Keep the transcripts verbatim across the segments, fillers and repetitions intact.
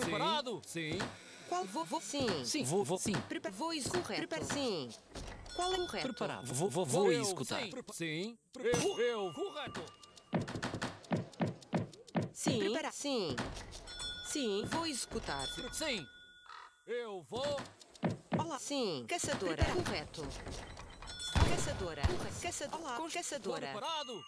Preparado? Sim. Qual vou, vou, sim. Sim, vou, vou, sim. Prepa vou isso correto. Prepara sim. Qual é o correto? Preparado. Vou, vou, vou Eu, executar. Sim. Prepa- Sim. Eu, eu. Correto. Sim. Prepara sim. Sim, vou executar. Sim. Eu vou. Olá. Sim. Caçadora. Prepara. Correto. Caçadora. Correto. Caçadora. Olá. Com caçadora. Preparado?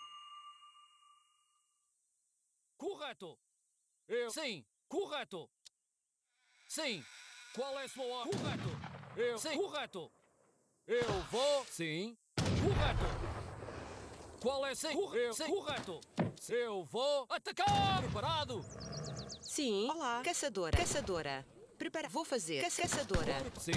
Correto. Eu. Sim. Correto. Sim. Qual é a sua ordem? Correto. Eu. Sim. Correto. Eu vou. Sim. Correto. Qual é sim? Eu. Sim. Correto. Eu vou atacar. Preparado? Sim. Olá. Caçadora. Caçadora. Prepara. Vou fazer. Caça caçadora. Sim.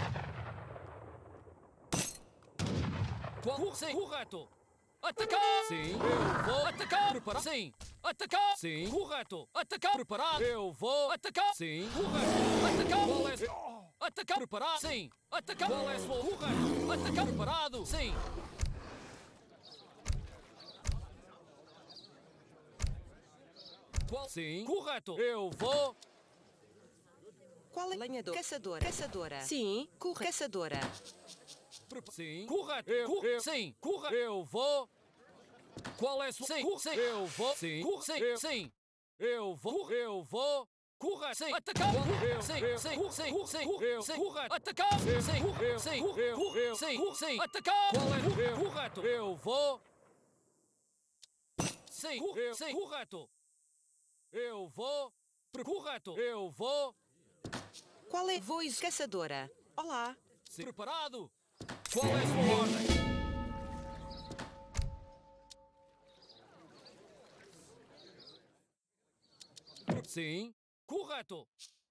Qual? Sim. Correto. Atacar. Sim. Eu vou atacar. Preparado? Sim. Atacar. Sim. Correto. Atacar. Preparado? Eu vou atacar. Sim. Correto. Atacar. Qual é? Atacar. Preparado? Sim. Atacar. Qual é a sua? Correto. Atacar. Preparado? Sim. Qual? Sim. Correto. Eu vou. Qual é? Lenhador. Caçadora. Caçadora. Sim. Correto. Caçadora. Sim. Correto. Eu. eu. Sim. Correto. Eu vou. Qual é a sua? Sim. Sim. Eu vou. Sim. Sim. Sim. Eu vou. Eu vou. Correto. Sim. Atacar. Eu. Sim. Sim. Sim. Sim. Eu. Sim. Correto. Atacar. Sim. Eu. Sim. Eu. Sim. Sim. Atacar. Qual é? Eu. Correto. Eu vou. Sim. Eu. Sim. Correto. Eu vou. Correto. Eu vou. Qual é? Vou isso. Caçadora. Olá. Sim. Preparado? Qual é a sua ordem? Sim. Correto.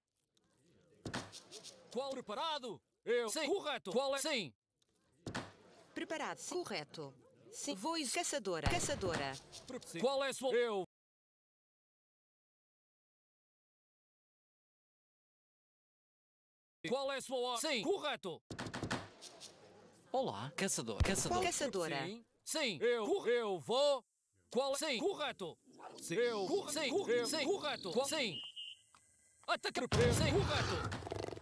Qual? Preparado? Eu. Sim. Correto. Qual é? Sim. Preparado. Sim. Correto. Sim. Vou isso. Caçadora. Caçadora. Sim. Qual é a sua? Eu. Qual é a sua ordem? Sim. Correto. Olá, caçador. Caçador. Qual caçadora? Sim. Sim. Eu. Eu vou. Qual? Sim. Correto. Sim. Eu. Cor... Sim. Cor... Sim. Correto. Qual? Sim. Atacar. Sim. Correto.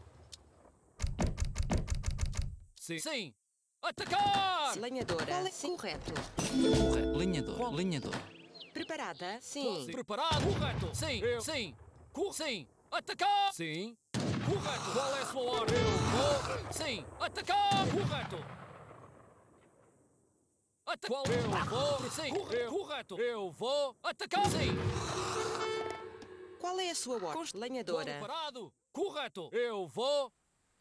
Sim. Sim. Atacar! Lenhadora. Qual é? Sim. Correto. Correto. Linhador. Qual? Linhador. Preparada? Sim. Sim. Preparado. Correto. Sim. Eu. Sim. Cor... Sim. Atacar! Sim. Correto. Qual é a sua ordem? Eu vou. Sim. Atacar! Correto. Atacar! Eu vou. Sim. Correto. Eu vou. Atacar! Sim. Qual é a sua ordem? Const... Lenhadora. Preparado. Correto. Eu vou.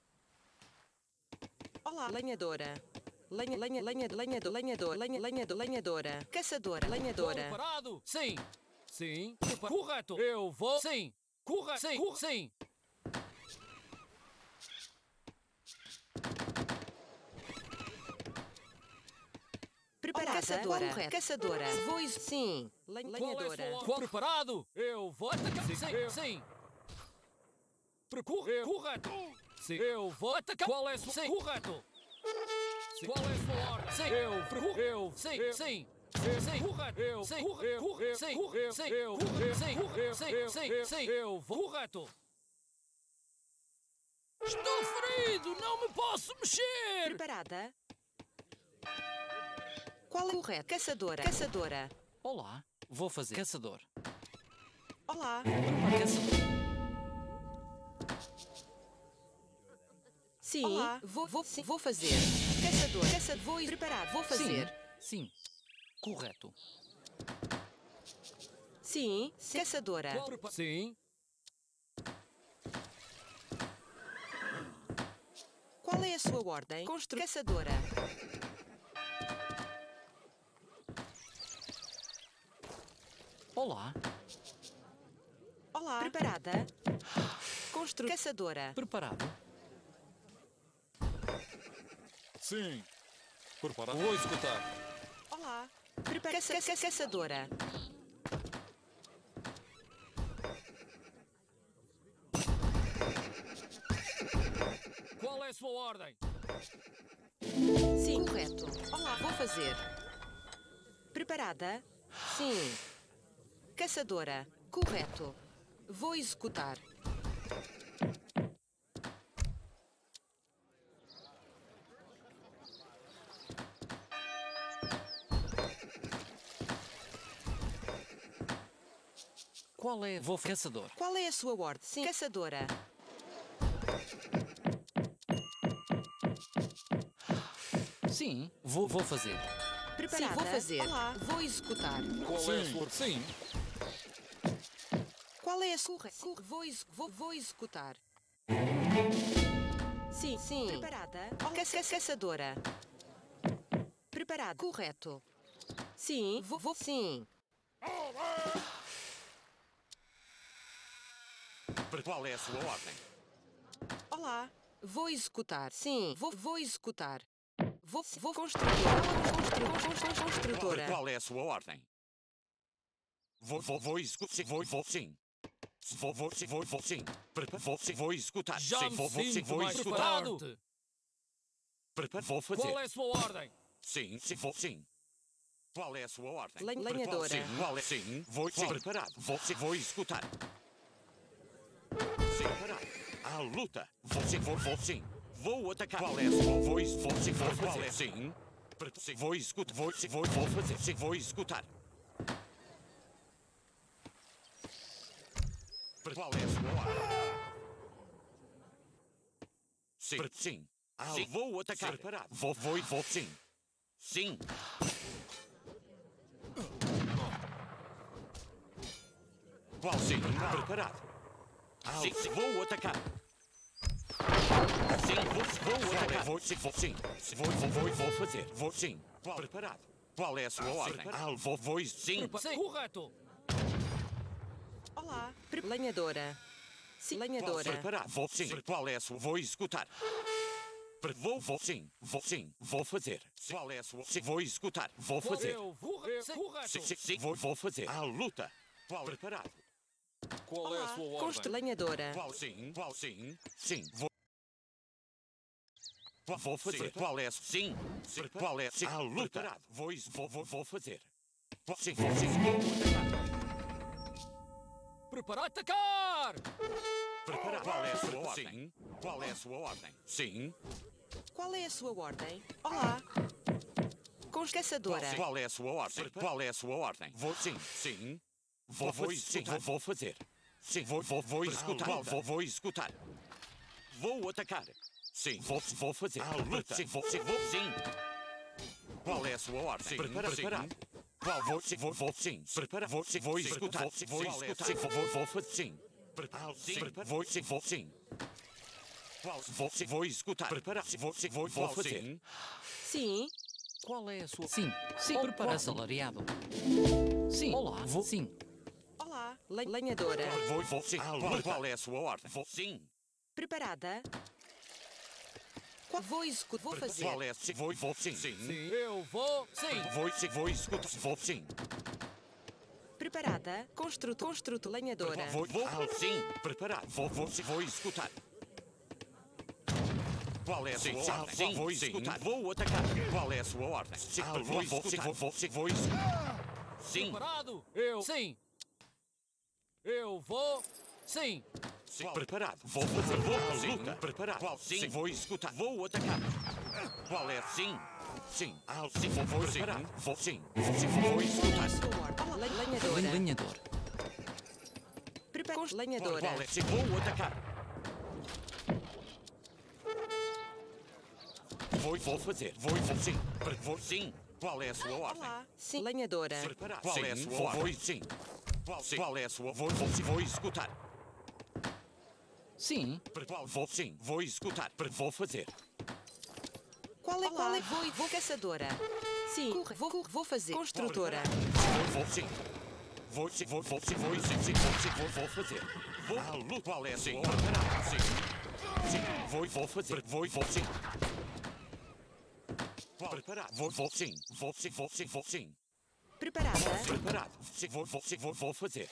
Olá. Lenhadora. Lenha, lenha, lenha, lenhador, lenhador, lenha, lenhador, lenhadora. Caçadora. Lenhadora. Preparado. Sim. Sim. Prepar... Correto. Eu vou. Sim. Correto. Sim. Cor... Sim. Preparada. Caçadora. Caçadora. Vou isso. Sim. Lenhadora. Qual? Preparado. Eu vou atacar. Sim. Sim. Sim. Percorrer. Correto. Sim. Eu vou atacar. Qual é a sua? Sim. Correto. Sim. Qual é a sua ordem? Sim. Eu. Percorrer. Eu. Sim. Sim. Sim. Correto. Eu. Sim. Correr. Correr. Sim. Correr. Sim. Eu. Correr. Sim. Correr. Sim. Sim. Sim. Eu vou. Correto. Estou ferido. Não me posso mexer. Preparada. Qual é o correto? Caçadora. Caçadora. Olá. Vou fazer. Caçador. Olá. Caçador. Sim. Olá. Vou, vou, sim, vou fazer. Caçador. Caçador. Vou preparar. Vou fazer. Sim. Sim. Correto. Sim. Caçadora. Sim. Qual é a sua ordem? Constru... Caçadora. Olá. Olá. Preparada. Constru... Caçadora. Preparado. Sim. Preparado. Vou executar. Olá. Prepara... Caça... Caça... Caçadora. Qual é a sua ordem? Sim, correto. Olá, vou fazer. Preparada? Sim. Caçadora. Correto. Vou executar. Qual é? Vou caçador. Qual é a sua ordem? Sim. Caçadora. Sim, vou, vou fazer. Preparada. Sim, vou fazer. Olá. Vou executar. Qual é a sua... Sim. Qual é a sua... Corre. Vou, ex... vou, vou executar. Sim, sim. Preparada. Caça... Caçadora. Preparada. Correto. Sim, vou... vou... Sim. Qual é a sua ordem? Olá. Vou executar. Sim, vou, vou executar. Vou, vou construir. Constru, construtora. Qual é a sua ordem? Vou, vou, vou executar. Vou, vou, sim. Vou, vou, sim, vou, vou, sim. Vou, sim, vou executar. Já sim, me vou, vou, sim, sinto vou mais executar. preparado. Prepara- Vou fazer. Qual é a sua ordem? Sim, sim, vou, sim. Qual é a sua ordem? Len- lenhadora. Sim, qual é? Sim, vou, sim. Preparado. Vou, sim, vou executar. Sim, preparado. À luta. Vou, sim, vou, vou, sim. Vou atacar. Qual é a sua? Vou, vou, vou, sim, vou fazer. É? Sim. Pre- sim, vou executar. Vou, sim, vou, vou fazer. Sim, vou executar. Pre- Qual é a sua ordem? Sim. Pre- sim. Ah, sim. Vou atacar. Preparado. Vou, vou, vou, sim. Sim. Qual sim? Preparado. Ah, sim, sim, vou atacar. Sim, vou, vou atacar. Vou, sim, vou, sim. Vou, vou, vou, vou fazer. Vou, sim. Qual? Preparado. Qual é a sua ordem? Ah, vou, vou, sim. Prepa- Sim, correto. Olá. Pre- Lenhadora. Sim, Qual? lenhadora. Preparado. Vou, sim. Qual é a sua? Vou executar. Pre- Vou, vou, sim. Vou, sim. Vou fazer. Qual é a sua? Sim, vou executar. Vou fazer. Eu vou... eu- Correto. Sim, sim, sim. Vou, vou fazer. À luta. Qual? Preparado. Qual é a sua ordem? Constru lenhadora. Qual sim? Qual sim? Sim, vou. Qual vou fazer? Qual é? Sim. Sim. Qual é? Sim. À luta. Vou, is- vou, vou, vou fazer. Qual- Sim, vou, sim. Preparar. Atacar! Preparar. Qual é a sua ordem? Qual é a sua ordem? Sim. Qual é a sua ordem? Olá. Qual, Caçadora. qual é a sua ordem? Qual é a sua ordem? Vou, sim. Sim. Vou, vou, sim, vou, vou fazer. Sim, vou, vou, vou executar. Qual? Vou, vou executar. Vou atacar. Sim, vou, vou fazer. À luta. Sim, vou, sim, vou, sim. Qual é a sua ordem? Sim, preparado. Preparado. Qual? Vou, sim, vou, vou, sim. Preparado. Vou, sim, vou executar. Vou, sim, vou executar. Sim, vou, vou, vou fazer. Sim. Preparado. Sim, vou, sim, vou, sim. Qual? Vou, sim, vou executar. Preparado. Sim, vou, sim, vou, vou fazer. Sim. Qual é a sua... Sim, sim. Oh, Prepara qual? assalariado. Sim. Olá, vou... Sim. Olá. Le- lenhadora. Vou, vou, sim. Qual, qual é a sua ordem? Vou, sim. Preparada. Qual? Vou executar. Vou fazer. Qual é? Sim, vou, vou, sim. Sim. Sim, eu vou... Sim. Vou, sim, vou executar. Vou, sim. Preparada. Construto. Construto. Lenhadora. Vou, vou, ah, sim. Preparado. Vou, vou, sim, vou executar. Qual é a sua sim, ordem? Sim, vou executar. Sim. Vou atacar. Qual é a sua ordem? Sim, ah, vou, vou, sim, vou, vou, sim, vou executar. Sim. Preparado. Eu... Sim. Eu vou... Sim. Sim. Preparado. Vou fazer. Vou à luta. Preparado. Qual? Sim. Sim. Vou executar. Vou atacar. Qual é? Sim. Sim. Ah, sim. Vou, vou preparar. Vou, sim. Vou, sim, vou executar. Sua ordem. Olá. Le- Lenhadora. Lenhador. Prepara. Lenhadora. Qual é? Sim. Vou atacar. Vou, vou fazer. Vou, vou, sim. Pre- Vou, sim. Qual é a sua ordem? Olá. Sim. Lenhadora. Preparado. Qual sim. É a sua vou, ordem? Vou, sim. Qual, sim. Qual é a sua? Vou, vou, sim. Vou executar. Sim. Pre- Qual? Vou, sim. Vou executar. Pre- Vou fazer. Qual é? Qual é? Vou, vou caçadora. Sim. Corre. Vou, corre. Vou fazer. Construtora. Vou, vou, sim. Vou, sim. Vou, vou, sim. Vou, sim, sim. Vou, sim. Vou, vou fazer. Vou. Ah, luta. Qual é a sua ordem? Sim. Sim. Vou, vou fazer. Vou, vou, sim. Qual? Preparado. Vou, vou, sim. Vou, sim. Vou, sim. Vou, sim. Preparada. Preparado. Sim. Vou, vou, sim. Vou, vou fazer.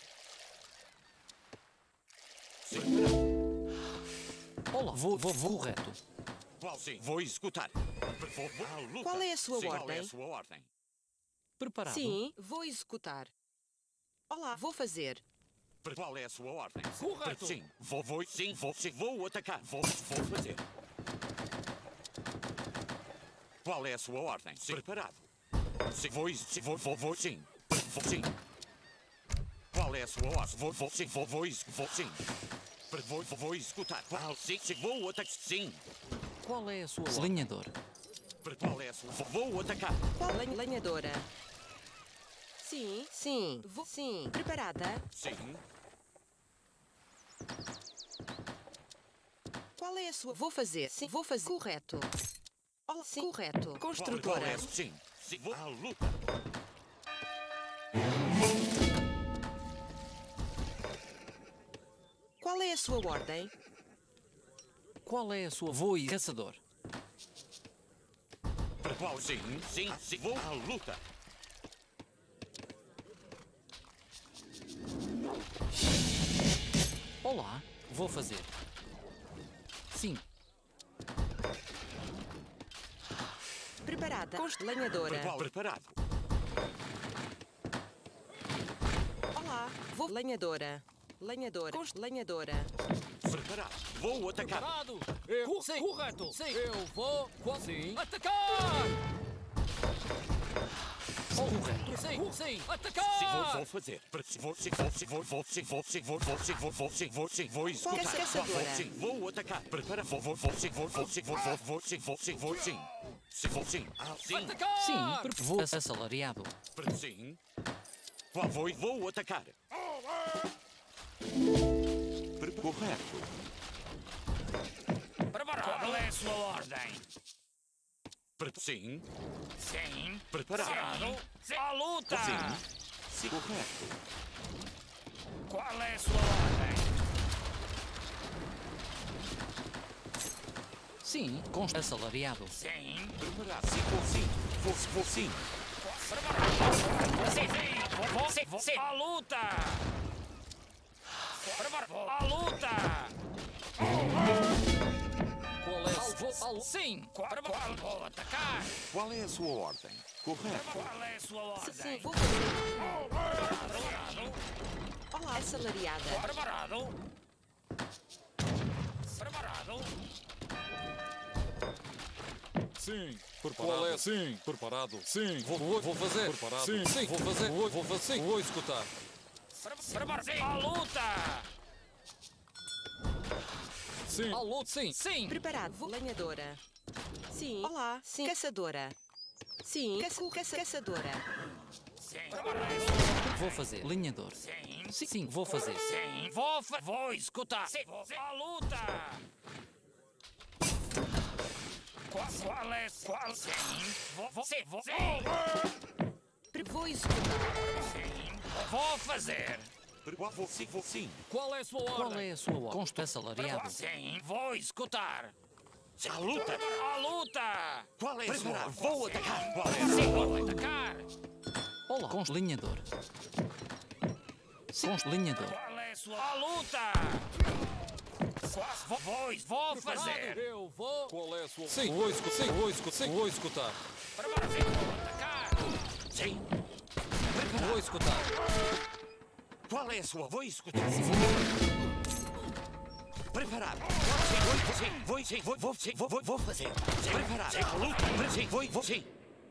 Sim. Preparado. Olá, vou, vou, vou. Correto. Qual? Sim. Vou executar. Vou, vou, à luta. Qual é a sua sim. ordem? Qual é a sua ordem? Preparado. Sim. Vou executar. Olá. Vou fazer. Qual é a sua ordem? Correto. Sim, vou, vou, sim, vou, sim, vou atacar. Vou, vou fazer. Qual é a sua ordem? Sim. Preparado. Sim, vou, sim, vou, vou, vou, sim. Vou, sim. Qual é a sua ordem? Vou, vou, sim, vou, vou, vou, sim. Vou, vou, vou executar. Qual, sim, sim, vou atacar. Sim. Qual é a sua ordem? Lenhador. Qual é a sua? Vou, vou atacar. Qual lenha- lenhadora? Sim, sim. Vou, sim. Preparada? Sim. Qual é a sua? Vou fazer. Sim, vou fazer. Correto. Olá, sim. Correto. Qual, Construtora. qual é a sua? Sim. Sim, vou à luta. Qual é a sua ordem? Qual é a sua voo e caçador? Para qual? Sim, sim, sim, vou à luta. Olá, vou fazer. Sim, Preparada. Const- lenhadora. Para qual? Preparado. Olá. Vou. Lenhadora. Lenhadora. Const- lenhadora. Preparado. Vou atacar. Preparado. Eu. Cor- Sim. Correto. Sim. Eu vou. Qual? Sim. Atacar. correto. Sim. Cor- Sim. Sim, vou, Atacar. vou fazer. Para- Sim, vou, sim, vou, sim, vou, vou, sim, vou, sim, vou, vou, sim, vou, vou, sim, vou, sim, vou executar. Qual é a caçadora? Vou, sim, vou atacar. Prepara. Vou, vou, vou, sim, vou, vou, sim, vou, vou, vou, sim, vou, sim, vou, sim. Sim, vou, sim. Ah, sim. Atacar. Sim, porque vou assalariado. Para- Sim. Qual? Vou, vou atacar. Pre- Correto. Preparado? Qual é a sua ordem? Pre- Sim. Sim. Preparado. Sim. À luta! Sim. Sim. Correto. Qual é a sua ordem? Sim, com assalariado. Sim. Preparado. Sim, vou, sim. Vou, vou, sim. Preparado? Sim, sim. Vou, vou, sim, vou, sim. À luta! Preparado? À luta! Qual é? Vou. Al- Sim. Preparado? Vou atacar! Qual é a sua ordem? Correto. Qual é a sua ordem? Sim, sim. Vou fazer. Preparado? Olá. Assalariada. Preparado? Preparado? Sim. Preparado. Qual é? Sim. Preparado. Sim. Vou, vou, vou fazer. Preparado. Sim. Sim. Vou fazer. Vou, vou fazer. Sim. Vou executar. Preparado? À luta! Sim. Al- luta. Sim. Sim. Preparado. Vou. Lenhadora. Sim. Olá. Sim. Caçadora. Sim. Caça- caça- caçadora. Sim. Preparado? Vou fazer. Lenhador. Sim. Sim, sim, vou fazer. Sim. Vou, fa- vou executar. Sim. À luta! Qual, qual é? Qual? Sim. Vou, vou, sim. Vou, sim. Pre- Vou executar. Sim. Vou fazer. Qual? Vou, sim, vou, sim. Qual é a sua Qual ordem? é a sua ordem? Com assalariado. Sim. Vou executar. À luta. À luta! Qual é a sua ordem? Vou atacar. Qual é a Sim. sua Vou ordem? atacar. Olá, com lenhador. Sim, com lenhador. Qual é a sua... À luta! Vou, vou, vou fazer. Eu vou. Qual é a sua? Sim. Vou executar. Sim. Vou executar. Sim. Vou executar. Preparado? Sim. Vou atacar. Sim. Vou escutar. Qual é a sua? Vou executar. Preparado. Sim, vou, sim, vou, sim, vou, vou, sim, vou, vou, vou fazer. Sim. Preparado. Sim, à luta. Sim, vou, vou, sim.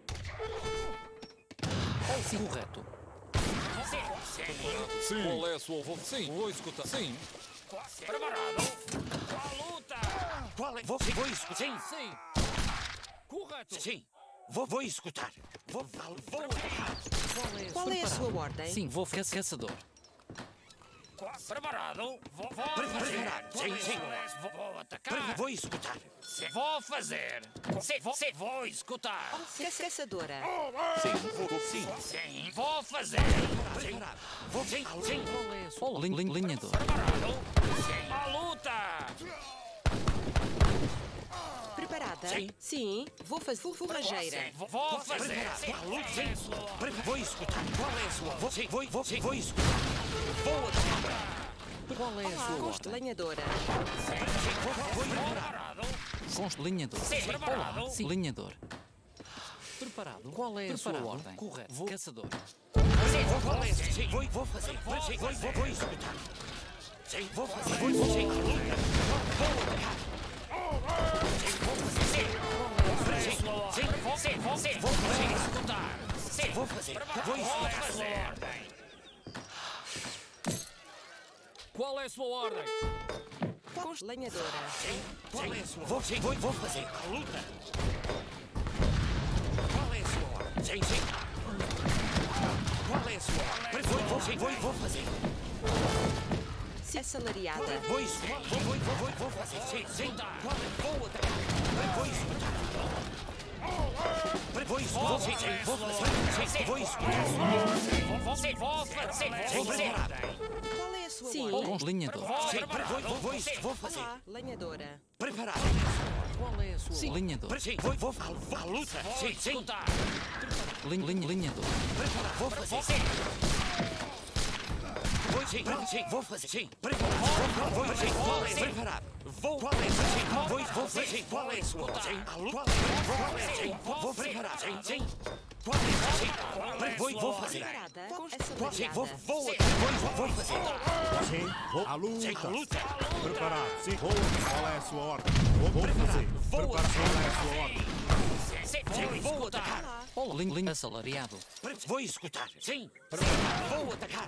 Sim, correto. Sim. Sim. Sim. Qual é a sua? Vou, sim. Vou executar. Sim. Preparado? À luta! Qual é? Vou, sim, vou executar. Sim. Sim. Correto. Sim. Vou, vou executar. Vou, vou, vou atacar. Qual é a sua ordem? Sim, vou ca- caçador. Preparado? Vou, vou Preparado. fazer. Sim, sim. Vou, vou Pre- atacar. Vou executar. Sim. Vou fazer. Sim. Vou, sim. Vou executar. Caça- Caçadora. Sim, vou, vou, sim. Sim. Vou fazer. Preparado. Vou, sim, sim. Qual é a sua? Olá, lin- lin- lenhador. Preparado? Sim. À luta! Preparada? Sim. Sim. Vou fazer. Forrageira. Sim. Vou, vou fazer. Preparado. Sim. À luta, Qual é a sim. sua ordem? Pre- Vou executar. Qual é a sua? Vou, sim, vou, vou, sim, vou executar. Vou atacar. Qual é a Olá. sua Const- ordem? lenhadora. Sim, vou, vou, vou preparar. Preparado? Com lenhador. Sim, preparado. Olá, sim, lenhador. Preparado. Qual é a sua ordem? Correto. Vou caçador. Sim, vou fazer. Sim, vou, vou fazer. Sim, vou, vou, vou executar. Sim, vou fazer. Vou, vou, sim. Vou atacar. Sim, vou fazer. Sim. Sim, sim, vou, sim, vou, sim, vou fazer. Executar. Sim, vou fazer. Vou executar. Qual é a sua ordem? Cons lenhadora. Sim, qual é a sua? Vou, sim, vou, vou fazer. A luta. Qual é a sua ordem? Sim, sim. Qual é a sua ordem? Vou, vou, sim, vou, vou fazer. Assalariada. Vou executar. Vou, vou, vou, vou, vou fazer. Sim, sim. Qual é? Vou atacar. Vou executar. Vou executar. Vou, sim, sim. Vou fazer. Sim, sim. Vou executar. Vou fazer. Vou fazer. Vou preparar. Qual é a sua Sim. ordem? Com lenhador. Sim, vou, vou, vou, vou fazer. Olá, lenhadora. Preparar. Qual é a sua Sim. lenhador? Sim, vou, vou, vou, a luta. Sim, sim. Lin, lin, lenhador. Preparar. Vou fazer. Vou, sim, vou, sim, vou fazer. Sim, preparar. Vou, vou, sim, vou, preparar. Vou, qual é, sim, vou, vou fazer. Sim, qual é a sua? Sim, a luta. Qual é, sim, vou, vou preparar. Sim, sim. Qual é, sim, vou, vou fazer. Preparada. Qual, sim, vou, Assalariada. vou, vou, vou fazer. Sim, vou. A luta. Sim, a luta. Preparado. Sim, vou. Qual é a sua ordem? Vou, vou fazer. Vou Preparado. Qual é a sua ordem? Sim, vou atacar. Olá, lin, lin, assalariado. Vou executar. Sim, vou atacar.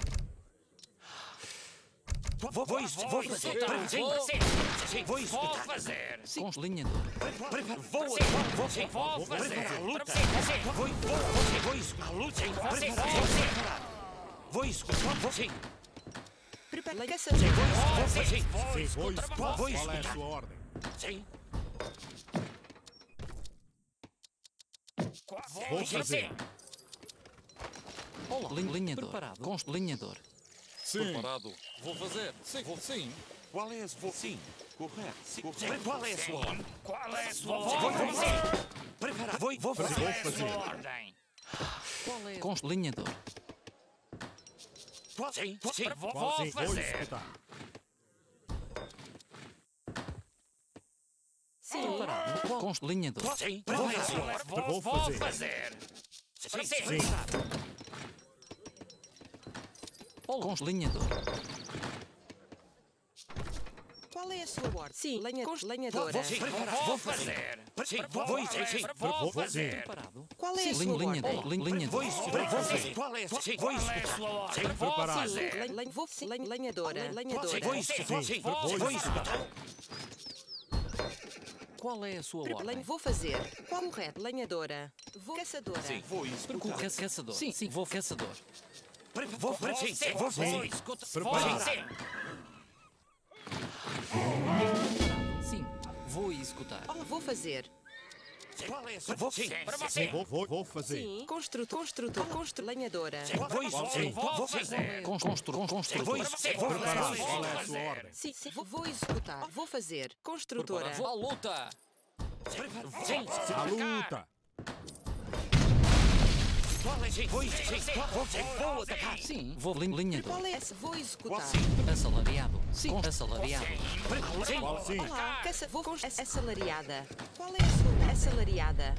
Vou, vou, vou fazer. Sim, sim, vou executar. fazer. Com lenhador. Prepara, vou, vou, vou, sim, Vou fazer. preparar a luta. Vou, Vou, vou, vou, vou executar a luta. Sim, preparar, vou preparar. Vou executar, vou, sim, Prepara. sim, Caçadora. vou, vou, sim, Sim, vou executar. Vou Qual é a executar. sua ordem? Sim, Vou fazer. Olá, lin, lenhador. Preparado. Com lenhador. Sim. Preparado. Vou fazer. Sim, vou, sim. qual é a sua? Sim, correto. Sim, qual é a sua ordem? Qual é a sua Vou, vou ordem? fazer. Preparar, vou, vou fazer. Vou fazer. Ordem. Qual é? Com lenhador. Sim, sim, Vou, Qual, vou sim, vou fazer. executar. Sim. Preparado. Qual? Com lenhador. sim, qual é a sua ordem? Vou, Vou vou fazer. fazer. Sim, Sim. preparado. Com lenhador. Qual é a sua ordem? Sim. Lenha. Cons lenhadora. Vou, sim, preparar, Vou vou fazer. fazer. Sim, vou, vou, sim, sim. Vou Vou fazer. Preparado. Qual é a Lin, sua ordem? lenhador. Lin, Vou lenhador. executar, vou fazer. Qual é a sua? Sim, vou Qual é a executar. sua ordem? Sim, Vou preparado. fazer. Len- len- Vou len- lenhadora. Sim, Lenhadora. vou executar. Sim, Vou vou executar. Qual é a sua Len- ordem? Vou fazer. Qual correto? Lenhadora. Vou. Caçadora. Sim, vou executar. Ca- Caçador. Sim, sim, vou caçador. Pre- Vou, pre- sim, sim, vou Vou fazer. escutar. Preparado. Sim, sim. Sim, vou executar. Oh, vou fazer. Qual é a sua? Vou, sim. Para Sim, você. vou, vou, vou fazer. Sim. Construtor. Construtor. Constru. Lenhadora. Sim, vou executar. Sim. Vou, vou fazer. Com constru, com Sim, vou construtor. executar. Vou Preparado. fazer. Qual é a sua ordem? Sim, sim. Vou, vou executar. Vou fazer. Construtora. Vou à luta. Sim, A luta. qual é? Sim, vou executar. Sim, vou, sim, vou atacar. Sim, vou lin, lenhador. Qual é esse? Vou executar. Assalariado. Sim, com assalariado. Sim, Qual, sim. Olá. Caça. Vou. Cons assalariada. Qual é a sua? Assalariada.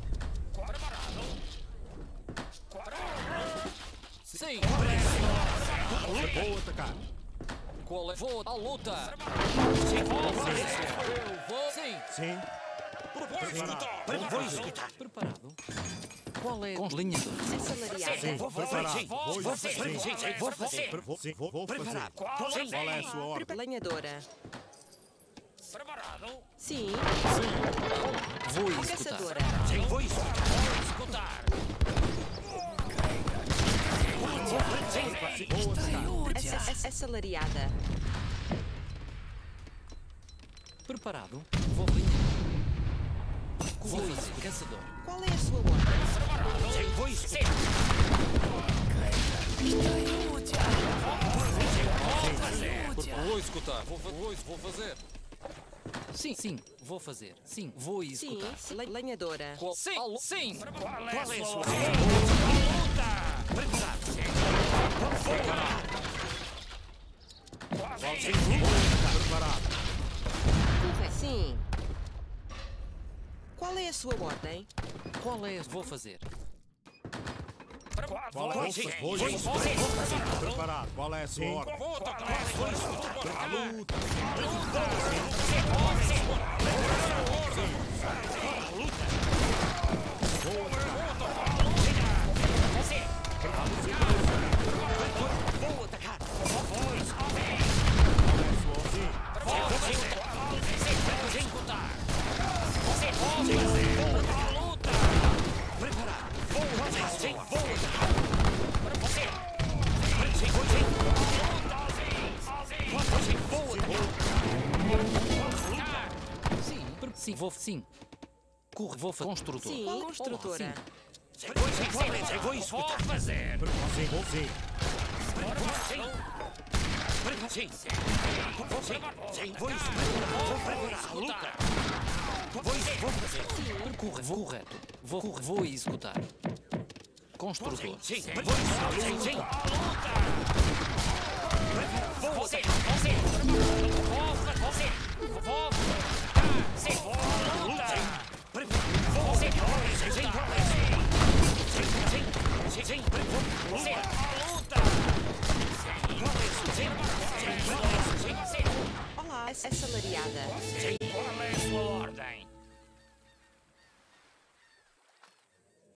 Sim. Vou atacar. Qual é? Vou à luta. sim, Eu vou. Sim. Sim. Preparado. vou executar. Preparado. Qual é? Com lenhador. Assalariada. Vou fazer. Preparado. Sim, Vou vou fazer. executar. Sim, sim, vou fazer. Pre- vou- Sim, vou, vou fazer. Preparado. Qual Sim, Qual é a sua ordem? Lenhadora. Preparado. Sim. Vou executar. Caçadora. sim, vou executar. Escutar. Sim, vou atacar. Assa- ass- Assalariada. Preparado. Vou lenhador. Vou fazer. Caçador. Qual é a sua ordem? Sim, vou executar. Vou executar. Vou, fa- vou, vou fazer. Sim, sim, vou fazer. Sim, vou Sim. executar. Le- Lenhadora. Qual? Sim. À lu- Sim. Qual é Qual a é a sua sua? ordem? Preparado. Qual é? Sim, Preparado. Correto. Sim. Qual é a sua ordem? Qual é? Vou fazer. Qual é? Sim. Vou, Vou vou, fazer. Preparado. Qual é a sua ordem? Vou atacar. À luta. Vou atacar. Preparado. Vou atacar. Sim, vou atacar. Sim, vou sim. Sim, vou atacar. Sim, sim, vou, sim. Corre, vou fazer. Construtor. Sim, construtora. Sim, vou sim, vou sim, vou escutar. Vou fazer. Sim, vou sim. Sim. Sim. Vou sim. Sim, vou escutar. Vou preparar a luta. Vou, vou fazer. Corre, vou correto. Vou, corre, vou executar. Construtor. Sim, sim, vou escutar. Sim, sim. Vou Você, atacar. você. Vou, você. Vou. Sim, vou lutar. Vou Você, atacar. vou Sim, sim. executar. Sim, sim. Sim, sim. Você, luta. Sim, sim. Sim, sim. Olá, assalariada. Sim.